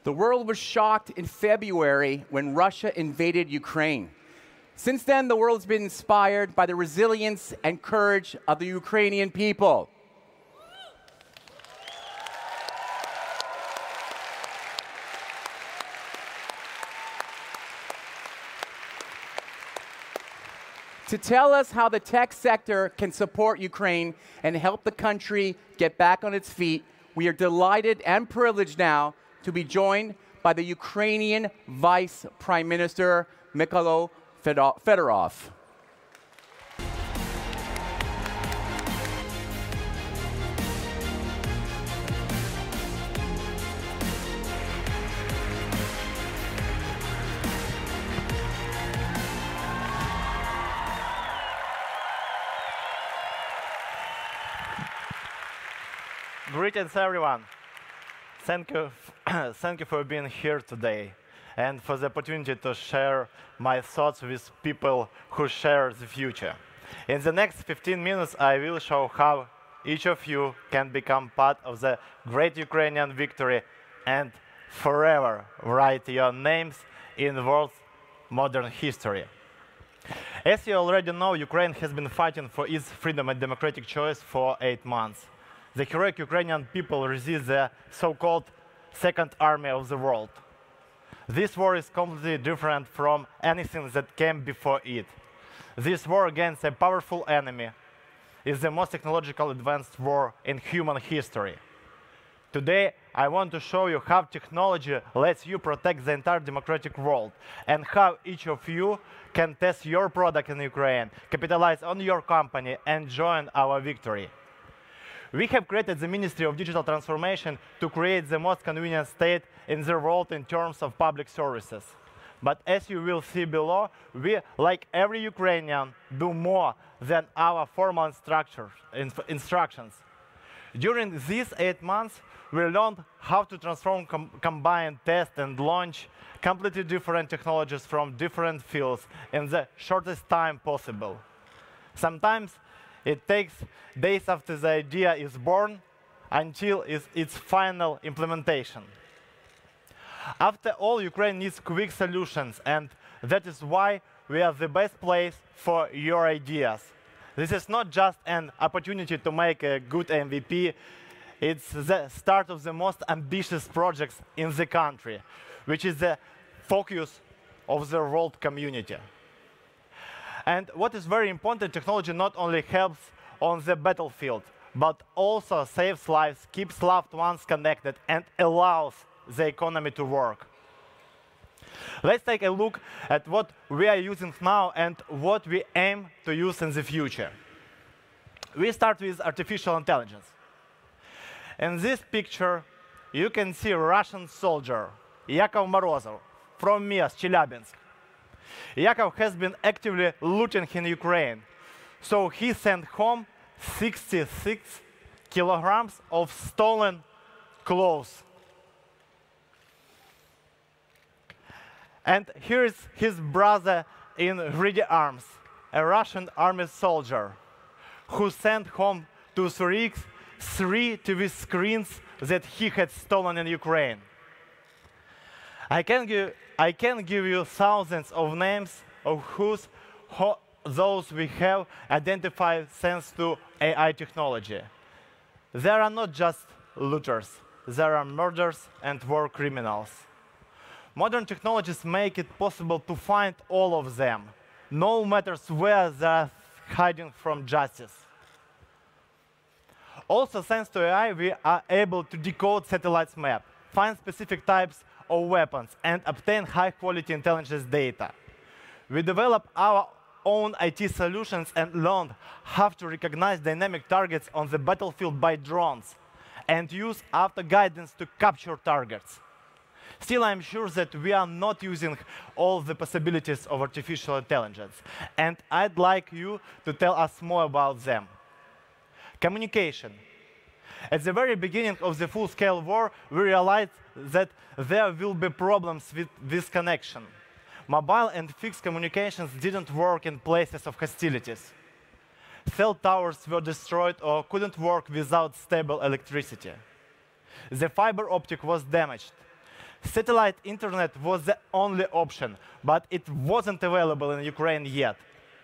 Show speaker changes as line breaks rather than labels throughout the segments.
The world was shocked in February when Russia invaded Ukraine. Since then, the world's been inspired by the resilience and courage of the Ukrainian people. To tell us how the tech sector can support Ukraine and help the country get back on its feet, we are delighted and privileged now to be joined by the Ukrainian Vice Prime Minister, Mikhailo Fedorov.
Greetings, everyone. Thank you for being here today and for the opportunity to share my thoughts with people who share the future. In the next 15 minutes, I will show how each of you can become part of the great Ukrainian victory and forever write your names in the world's modern history. As you already know, Ukraine has been fighting for its freedom and democratic choice for 8 months. The heroic Ukrainian people resist the so-called Second Army of the world. This war is completely different from anything that came before it. This war against a powerful enemy is the most technologically advanced war in human history. Today, I want to show you how technology lets you protect the entire democratic world and how each of you can test your product in Ukraine, capitalize on your company, and join our victory. We have created the Ministry of Digital Transformation to create the most convenient state in the world in terms of public services. But as you will see below, we, like every Ukrainian, do more than our formal instructions. During these 8 months, we learned how to transform, combine, test, and launch completely different technologies from different fields in the shortest time possible. Sometimes it takes days after the idea is born until its final implementation. After all, Ukraine needs quick solutions, and that is why we are the best place for your ideas. This is not just an opportunity to make a good MVP, it's the start of the most ambitious projects in the country, which is the focus of the world community. And what is very important, technology not only helps on the battlefield, but also saves lives, keeps loved ones connected, and allows the economy to work. Let's take a look at what we are using now and what we aim to use in the future. We start with artificial intelligence. In this picture, you can see a Russian soldier, Yakov Morozov, from Mias, Chelyabinsk. Yakov has been actively looting in Ukraine, so he sent home 66 kilograms of stolen clothes. And here is his brother in ready arms, a Russian army soldier, who sent home to Zurich 3 TV screens that he had stolen in Ukraine. I can give you thousands of names of those we have identified thanks to AI technology. There are not just looters, there are murderers and war criminals. Modern technologies make it possible to find all of them, no matter where they are hiding from justice. Also, thanks to AI, we are able to decode satellites map, find specific types of weapons, and obtain high-quality intelligence data. We develop our own IT solutions and learned how to recognize dynamic targets on the battlefield by drones and use auto guidance to capture targets. Still, I'm sure that we are not using all the possibilities of artificial intelligence, and I'd like you to tell us more about them. Communication. At the very beginning of the full-scale war, we realized that there will be problems with this connection. Mobile and fixed communications didn't work in places of hostilities. Cell towers were destroyed or couldn't work without stable electricity. The fiber optic was damaged. Satellite internet was the only option, but it wasn't available in Ukraine yet.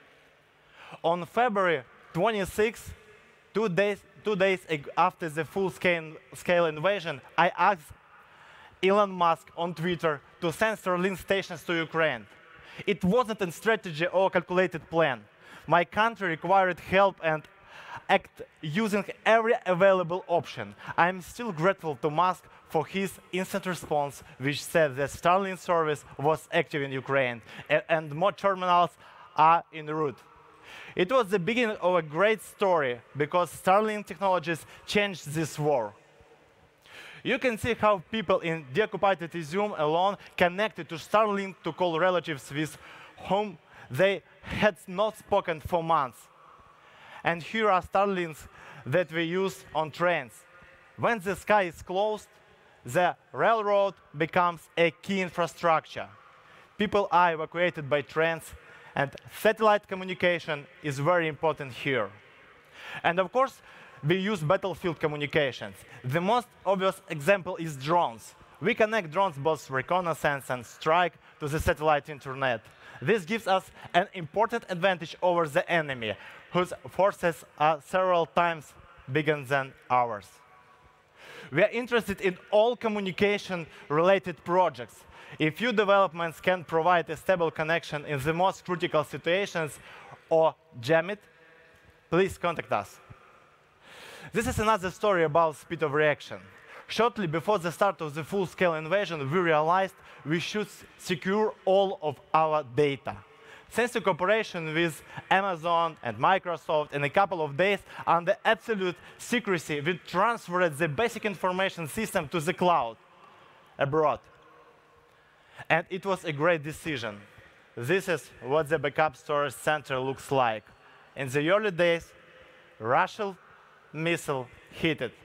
On February 26, 2 days after the full-scale invasion, I asked Elon Musk on Twitter to send Starlink stations to Ukraine. It wasn't a strategy or calculated plan. My country required help and act using every available option. I am still grateful to Musk for his instant response, which said that Starlink service was active in Ukraine and more terminals are en route. It was the beginning of a great story because Starlink technologies changed this war. You can see how people in deoccupied Izium alone connected to Starlink to call relatives with whom they had not spoken for months. And here are Starlinks that we use on trains. When the sky is closed, the railroad becomes a key infrastructure. People are evacuated by trains, and satellite communication is very important here. And of course, we use battlefield communications. The most obvious example is drones. We connect drones, both reconnaissance and strike, to the satellite internet. This gives us an important advantage over the enemy, whose forces are several times bigger than ours. We are interested in all communication-related projects. If your developments can provide a stable connection in the most critical situations or jam it, please contact us. This is another story about speed of reaction. Shortly before the start of the full-scale invasion, we realized we should secure all of our data. Thanks to cooperation with Amazon and Microsoft, in a couple of days, under absolute secrecy, we transferred the basic information system to the cloud abroad. And it was a great decision. This is what the backup storage center looks like. In the early days, Russian missile hit it.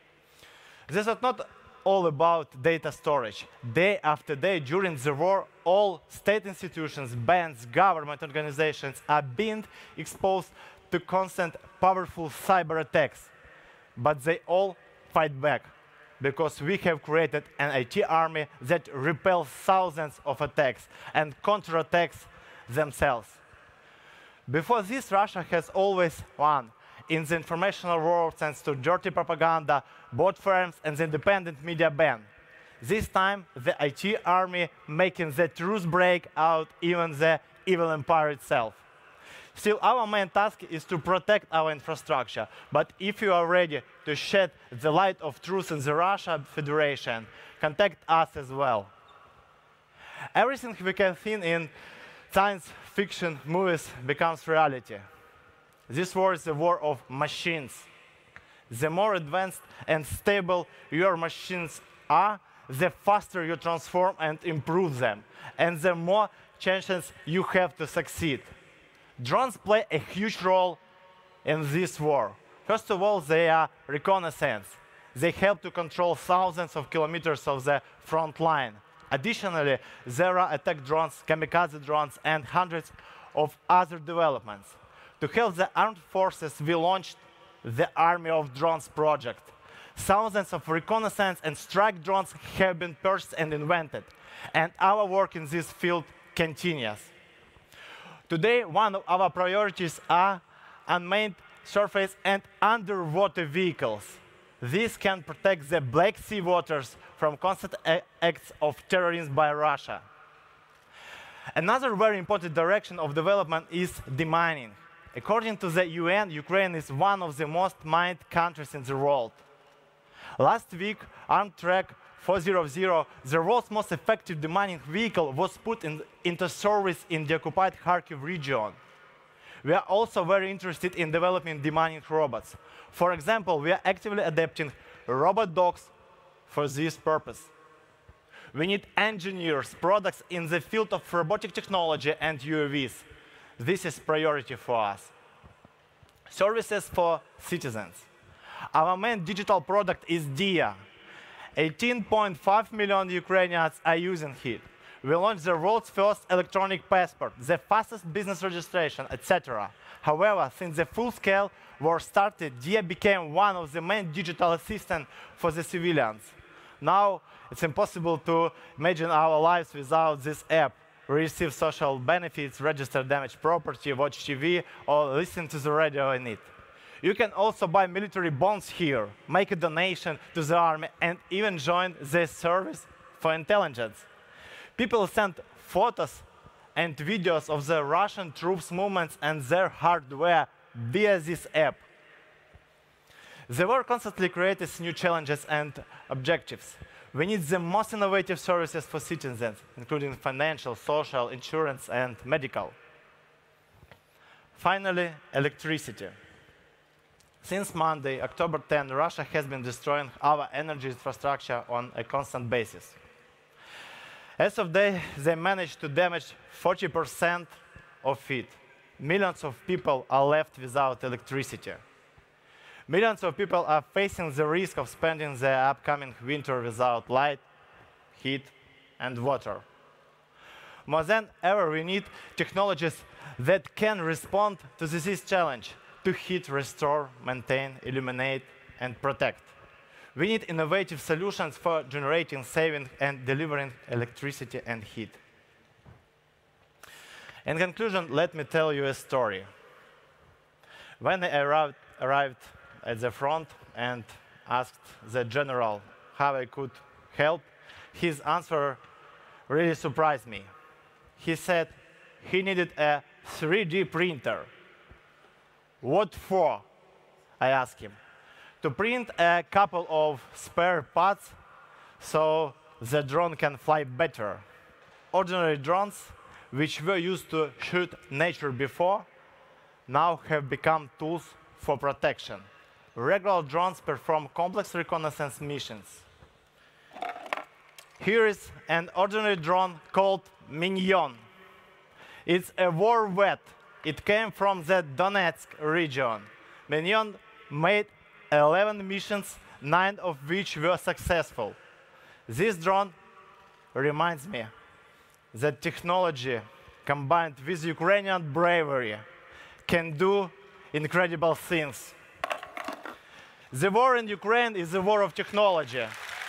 This was not all about data storage. Day after day during the war, all state institutions, banks, government organizations are being exposed to constant, powerful cyber attacks. But they all fight back, because we have created an IT army that repels thousands of attacks and counterattacks themselves. Before this, Russia has always won in the informational war thanks to dirty propaganda, bot firms, and the independent media ban. This time, the IT army making the truth break out even the evil empire itself. Still, our main task is to protect our infrastructure. But if you are ready to shed the light of truth in the Russian Federation, contact us as well. Everything we can see in science fiction movies becomes reality. This war is a war of machines. The more advanced and stable your machines are, the faster you transform and improve them, and the more chances you have to succeed. Drones play a huge role in this war. First of all, they are reconnaissance. They help to control thousands of kilometers of the front line. Additionally, there are attack drones, kamikaze drones, and hundreds of other developments. To help the armed forces, we launched the Army of Drones project. Thousands of reconnaissance and strike drones have been purchased and invented, and our work in this field continues. Today, one of our priorities are unmanned surface and underwater vehicles. These can protect the Black Sea waters from constant acts of terrorism by Russia. Another very important direction of development is demining. According to the UN, Ukraine is one of the most mined countries in the world. Last week, Armed Track 400, the world's most effective demining vehicle, was put into service in the occupied Kharkiv region. We are also very interested in developing demining robots. For example, we are actively adapting robot dogs for this purpose. We need engineers, products in the field of robotic technology and UAVs. This is priority for us. Services for citizens. Our main digital product is DIA. 18.5 million Ukrainians are using it. We launched the world's first electronic passport, the fastest business registration, etc. However, since the full-scale war started, DIA became one of the main digital assistants for the civilians. Now it's impossible to imagine our lives without this app. We receive social benefits, register damaged property, watch TV, or listen to the radio in it. You can also buy military bonds here, make a donation to the army, and even join the service for intelligence. People send photos and videos of the Russian troops' movements and their hardware via this app. The war constantly creates new challenges and objectives. We need the most innovative services for citizens, including financial, social, insurance, and medical. Finally, electricity. Since Monday, October 10, Russia has been destroying our energy infrastructure on a constant basis. As of today, they managed to damage 40% of it. Millions of people are left without electricity. Millions of people are facing the risk of spending the upcoming winter without light, heat, and water. More than ever, we need technologies that can respond to this challenge: to heat, restore, maintain, illuminate, and protect. We need innovative solutions for generating, saving, and delivering electricity and heat. In conclusion, let me tell you a story. When I arrived at the front and asked the general how I could help, his answer really surprised me. He said he needed a 3D printer. What for? I asked him. To print a couple of spare parts so the drone can fly better. Ordinary drones, which were used to shoot nature before, now have become tools for protection. Regular drones perform complex reconnaissance missions. Here is an ordinary drone called Minion. It's a war vet. It came from the Donetsk region. Minion made 11 missions, 9 of which were successful. This drone reminds me that technology, combined with Ukrainian bravery, can do incredible things. The war in Ukraine is a war of technology.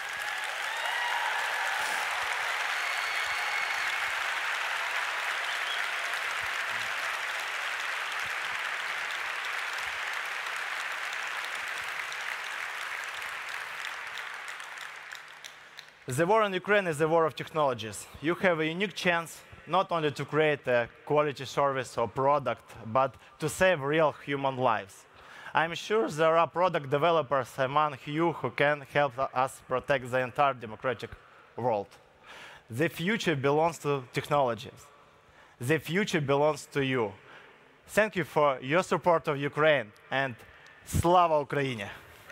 The war in Ukraine is a war of technologies. You have a unique chance not only to create a quality service or product, but to save real human lives. I'm sure there are product developers among you who can help us protect the entire democratic world. The future belongs to technologies. The future belongs to you. Thank you for your support of Ukraine, and Slava Ukraini!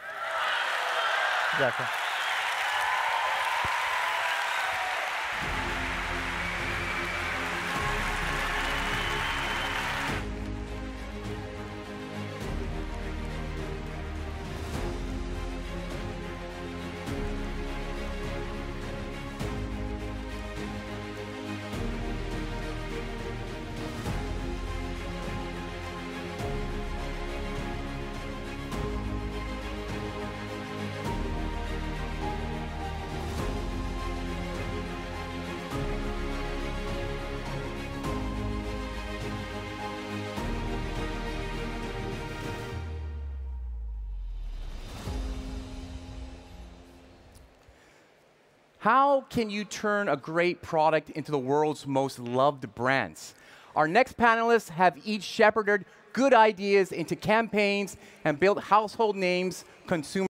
Дякую.
How can you turn a great product into the world's most loved brands? Our next panelists have each shepherded good ideas into campaigns and built household names consumers